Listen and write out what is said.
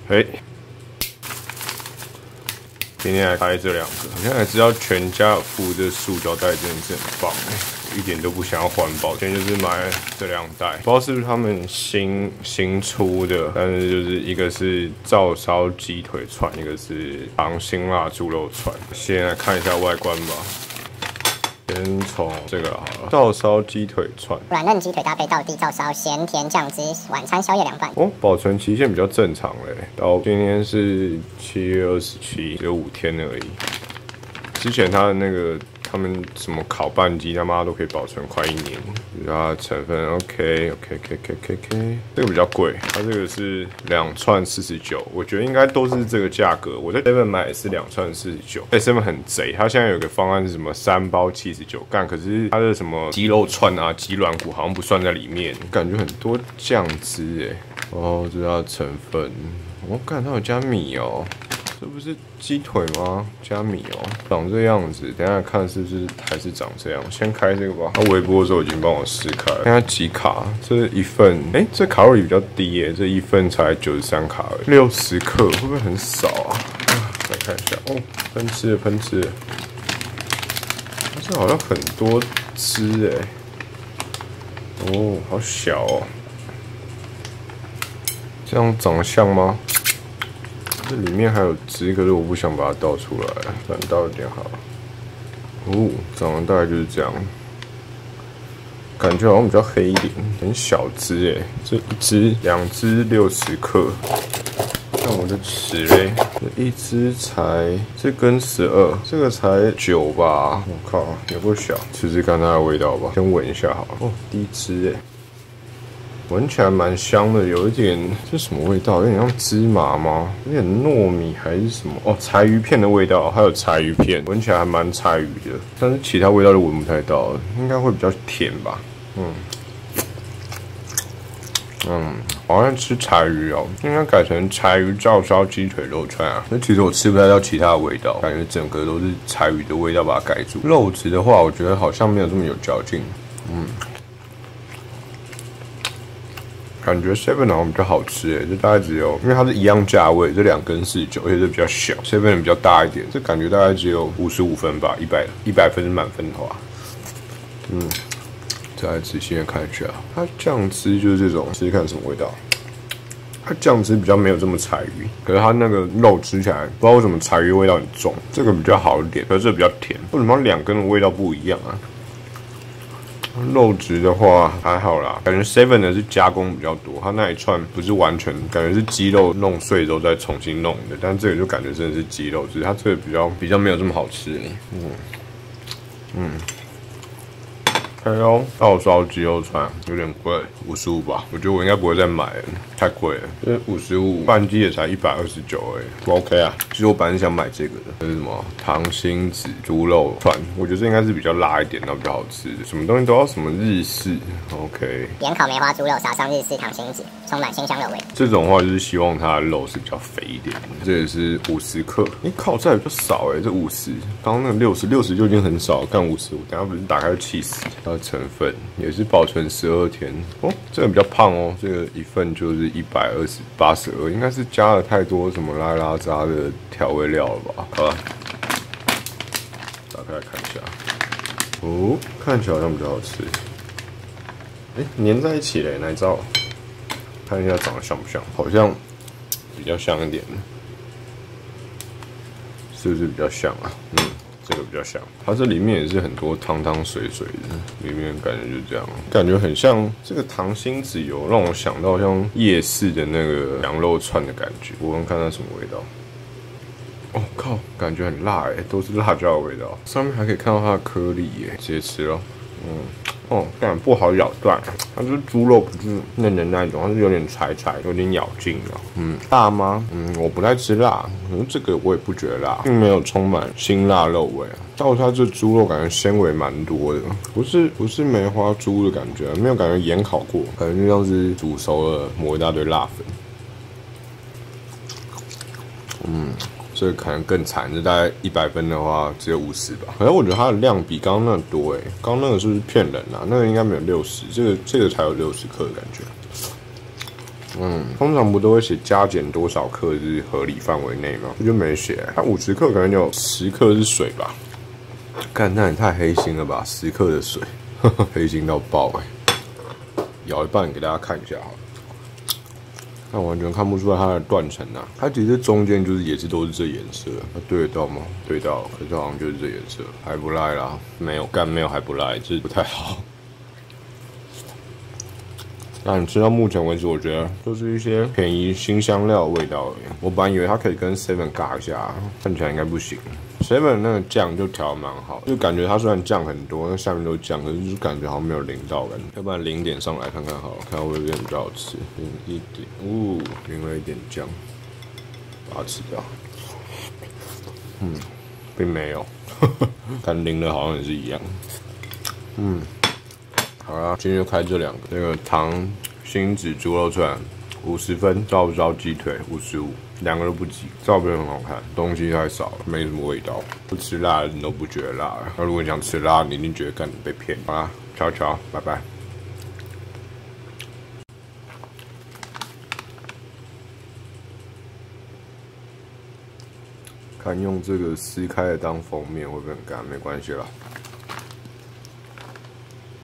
嘿，今天来开这2个，我现在知道全家有附这塑胶袋，真的是很棒一点都不想要环保。今天就是买了这2袋，不知道是不是他们新出的，但是就是一个是照烧鸡腿串，一个是糖辛辣猪肉串。先来看一下外观吧。 先从这个好了，照烧鸡腿串， 软嫩鸡腿搭配道地照烧咸甜酱汁，晚餐宵夜凉饭。 哦，保存期限比较正常嘞，到今天是7月27，只有5天而已。之前它的那个他们什么烤半鸡，他妈都可以保存快1年。它的成分 OK， 这个比较贵，它这个是2串49，我觉得应该都是这个价格。我在 Seven 买也是2串49，哎 ，Seven 很贼，它现在有个方案是什么3包79干，可是它的什么鸡肉串啊、鸡软骨好像不算在里面，感觉很多酱汁哎。哦，这是它的成分，我看它有加米哦。 这不是鸡腿吗？加米哦，长这样子。等一下看是不是还是长这样。先开这个吧。它微波的时候已经帮我试开了。看它几卡？这1份，这卡路里比较低耶，这1份才93卡，60克，会不会很少啊？来看一下哦，喷吃了。这好像很多汁哎。哦，好小哦。这样长得像吗？ 这里面还有汁，可是我不想把它倒出来，反倒一点好。哦，长得大概就是这样，感觉好像比较黑一点，很小只哎。这1只、2只60克，看我的尺嘞，这1只才这根12，这个才9吧？我靠，有够小，吃吃看它的味道吧，先闻一下好了。哦，第1只哎。 闻起来蛮香的，有一点这是什么味道？有点像芝麻吗？有点糯米还是什么？哦，柴鱼片的味道，还有柴鱼片，闻起来还蛮柴鱼的，但是其他味道就闻不太到了，应该会比较甜吧？好像吃柴鱼哦，应该改成柴鱼照烧鸡腿肉串啊。那其实我吃不太到其他的味道，感觉整个都是柴鱼的味道把它盖住。肉质的话，我觉得好像没有这么有嚼劲。感觉 Seven 好像比较好吃就大概只有，因为它是一样价位，这2根49，而且这比较小 ，Seven 比较大一点，这感觉大概只有55分吧，100分是满分的话，再来仔细的看一下，它酱汁就是这种，试试看什么味道。它酱汁比较没有这么柴鱼，可是它那个肉吃起来，不知道为什么柴鱼味道很重，这个比较好一点，可是这比较甜，为什么2根的味道不一样啊？ 肉质的话还好啦，感觉 Seven 的是加工比较多，它那一串不是完全，感觉是鸡肉弄碎之后再重新弄的，但这个就感觉真的是鸡肉，只是它这个比较没有这么好吃。还有照烧鸡肉串有点贵，55吧，我觉得我应该不会再买了，太贵了。这55，半鸡也才129不 OK 啊。其实我本来是想买这个的，这是什么糖心子猪肉串，我觉得这应该是比较辣一点，然后比较好吃的。什么东西都要什么日式 ，OK。 盐烤梅花猪肉撒上日式糖心子，充满鲜香肉味。 这种话就是希望它的肉是比较肥一点。这也是50克，靠，这还比较少这50，刚刚那个60就已经很少，干55，等下不是打开就气死。 成分也是保存12天哦，这个比较胖哦，这个1份就是182，应该是加了太多什么拉拉杂的调味料了吧？好了，打开来看一下，哦，看起来好像比较好吃，粘在一起嘞，奶罩，看一下长得像不像？好像比较像一点，是不是比较像啊？这个比较像，它这里面也是很多汤汤水水的，里面感觉就这样，感觉很像这个糖心子油，让我想到像夜市的那个羊肉串的感觉。我闻看它什么味道？哦靠，感觉很辣都是辣椒的味道。上面还可以看到它的颗粒直接吃了。哦，但不好咬断，它就是猪肉，不是嫩的那一种，它是有点柴，有点咬劲的。辣吗？我不太吃辣，可是这个我也不觉得辣，并没有充满辛辣肉味啊。到它这猪肉感觉纤维蛮多的，不是梅花猪的感觉，没有感觉盐烤过，感觉就像是煮熟了抹一大堆辣粉。这个可能更惨，这大概100分的话只有50吧。可是我觉得它的量比刚刚那个多刚刚那个是不是骗人啊？那个应该没有60，这个才有60克的感觉。 通常不都会写加减多少克是合理范围内吗？这就没写，它50克可能有10克是水吧。干，那也太黑心了吧！10克的水，黑心到爆咬一半给大家看一下好了。但完全看不出来它的断层啊，它其实中间就是也是都是这颜色，它对得到吗？对到了，可是好像就是这颜色，还不赖啦。没有干，没有还不赖，这不太好。那你吃到目前为止，我觉得都是一些便宜新香料的味道而已。我本来以为它可以跟 Seven 尬一下，看起来应该不行。Seven 那个酱就调得蛮好，就感觉它虽然酱很多，那下面都是酱，可是就感觉好像没有淋到感觉。要不然淋点上来看看好了，看会不会变比较好吃。淋一点，淋了一点酱，把它吃掉。并没有，跟淋的好像也是一样。好啦，今天就开这2个，那个糖心子猪肉串50分，照不照鸡腿55，2个都不急，照片很好看，东西太少了，没什么味道。不吃辣的人都不觉得辣，那如果你想吃辣，你一定觉得干你被骗。好啦，悄悄，拜拜。看用这个撕开的当封面会不会很干？没关系啦。